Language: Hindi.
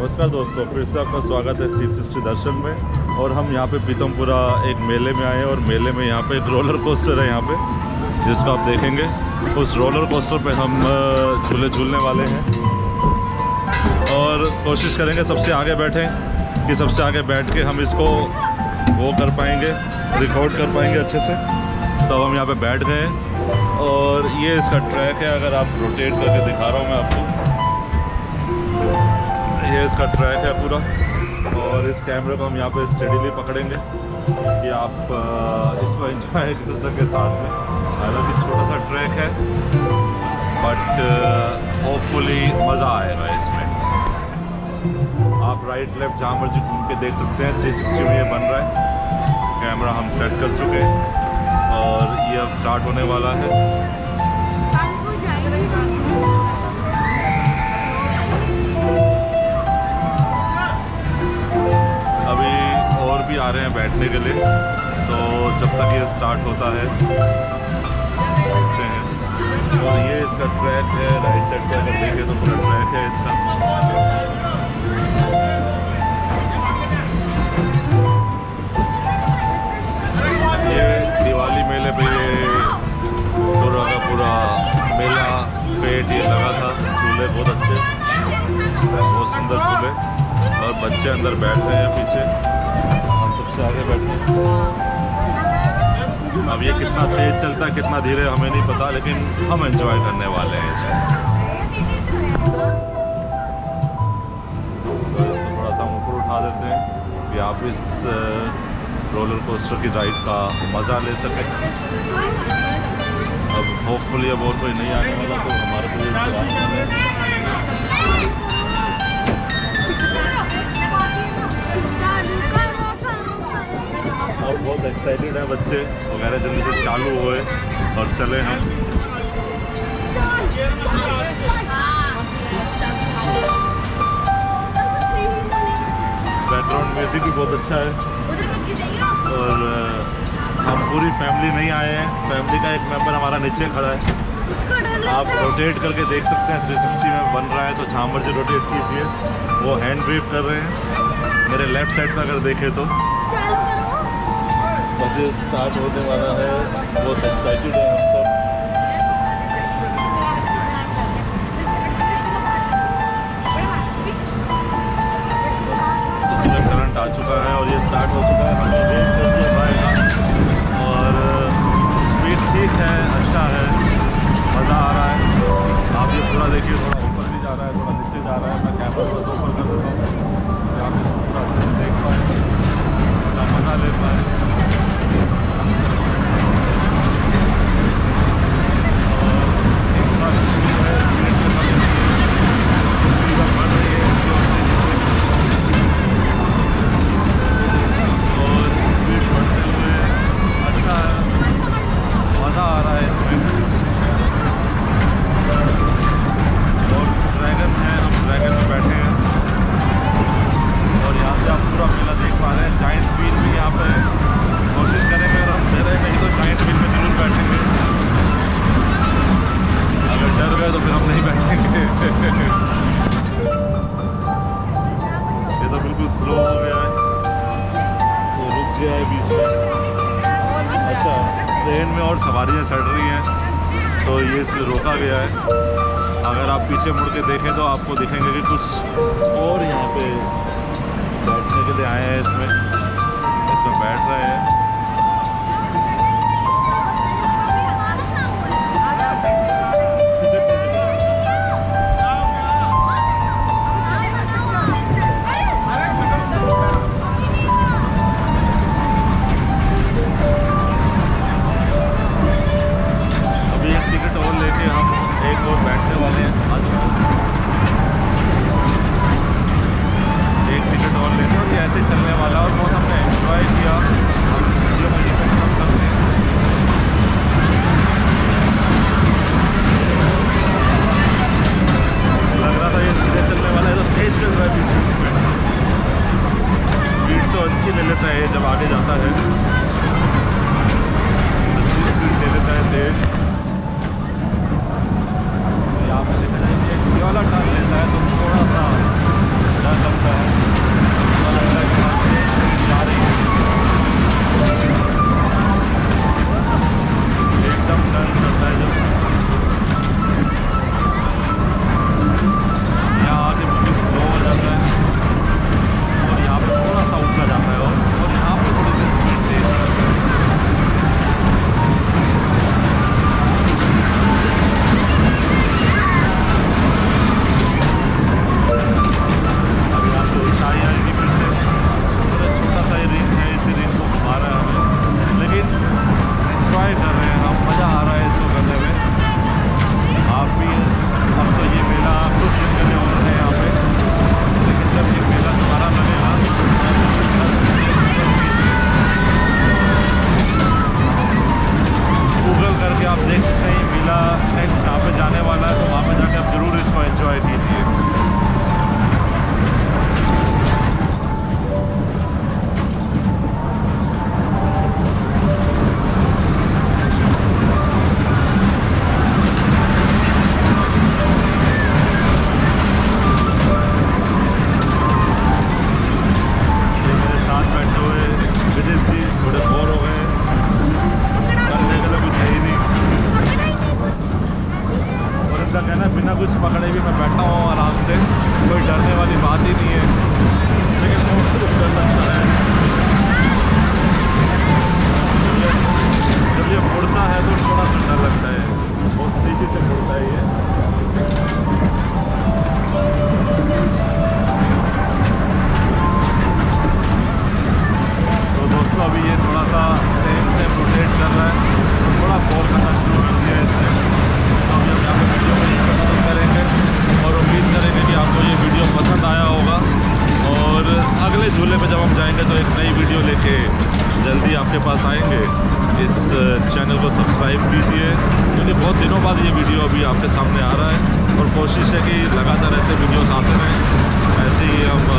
नमस्कार दोस्तों, फिर से आपका स्वागत है C60 दर्शन में। और हम यहाँ पे पीतमपुरा एक मेले में आए हैं और मेले में यहाँ पे एक रोलर कोस्टर है यहाँ पे, जिसको आप देखेंगे। उस रोलर कोस्टर पे हम झूले झूलने वाले हैं और कोशिश करेंगे सबसे आगे बैठें कि सबसे आगे बैठ के हम इसको वो कर पाएंगे, रिकॉर्ड कर पाएंगे अच्छे से। तो हम यहाँ पे बैठ गए और ये इसका ट्रैक है। अगर आप रोटेट करके दिखा रहा हूँ मैं आपको, ये इसका ट्रैक है पूरा। और इस कैमरे को हम यहाँ पे स्टेडीली पकड़ेंगे कि आप इसको एंजॉय कर सके साथ में। हालांकि छोटा सा ट्रैक है बट होपफुली मज़ा आएगा इसमें। आप राइट लेफ्ट जहाँ मर्जी घूम के देख सकते हैं। 360 में ये बन रहा है। कैमरा हम सेट कर चुके हैं और ये अब स्टार्ट होने वाला है। आ रहे हैं बैठने के लिए, तो जब तक ये स्टार्ट होता है देखते हैं। और ये इसका ट्रैक है, राइट साइड पे अगर देखें तो पूरा ट्रैक है इसका। ये दिवाली मेले पे ये पूरा का पूरा मेला फेट ये लगा था। झूले बहुत अच्छे, बहुत सुंदर झूले, और बच्चे अंदर बैठ रहे हैं पीछे, सबसे आगे बैठे। अब ये कितना तेज चलता है कितना धीरे हमें नहीं पता, लेकिन हम एंजॉय करने वाले हैं इसको। तो इसको थोड़ा सा ऊपर उठा देते हैं कि आप इस रोलर कोस्टर की राइड का मज़ा ले सकें। अब होपफुली अब और कोई नहीं आने वाला, तो हमारे को और बहुत एक्साइटेड है बच्चे वगैरह, जल्दी से चालू हुए और चले हम। बैकग्राउंड म्यूजिक भी बहुत अच्छा है। और हम पूरी फैमिली नहीं आए हैं, फैमिली का एक मेंबर हमारा नीचे खड़ा है। आप रोटेट करके देख सकते हैं, 360 में बन रहा है, तो जहाँ मर्जी रोटेट कीजिए। वो हैंड ब्रेक कर रहे हैं मेरे लेफ्ट साइड पर अगर देखें तो। बस ये स्टार्ट होने वाला है, बहुत एक्साइटेड है हम सब। इसमें करंट आ चुका है और ये स्टार्ट हो चुका है। हमने वेट कर दिया भाई, और स्पीड ठीक है, अच्छा है, मज़ा आ रहा है। आप ये पूरा देखिए, थोड़ा ऊपर भी जा रहा है, थोड़ा नीचे जा रहा है। मैं कैमरा थोड़ा ऊपर कर देता हूँ, आप इसको पूरा अच्छे से देख पाएँ, इसका मज़ा ले पाएँ। तो फिर हम नहीं बैठेंगे। ये तो बिल्कुल स्लो हो गया है, तो रुक गया है बीच में। अच्छा, ट्रेन में और सवारियां चढ़ रही हैं, तो ये इसलिए रोका गया है। अगर आप पीछे मुड़ के देखें तो आपको दिखेंगे कि कुछ और यहाँ पे बैठने के लिए आए हैं। इसमें बैठ रहे हैं। ऐसे चलने वाला और बहुत हमने एंजॉय किया। हम इस वीडियो में ये खत्म करते हैं। लग रहा था ये धीरे चलने वाला है, तो तेज चल रहा है बीच में। स्पीड तो अच्छी ले लेता है जब आगे जाता है, अच्छी स्पीड ले लेता है तेज। यहाँ पे देखा जाए ये वाला टर्न लेता है तो थोड़ा सा डर लगता है। जल्दी आपके पास आएंगे। इस चैनल को सब्सक्राइब कीजिए, क्योंकि बहुत दिनों बाद ये वीडियो अभी आपके सामने आ रहा है और कोशिश है कि लगातार ऐसे वीडियोस आते रहें। ऐसे ही हम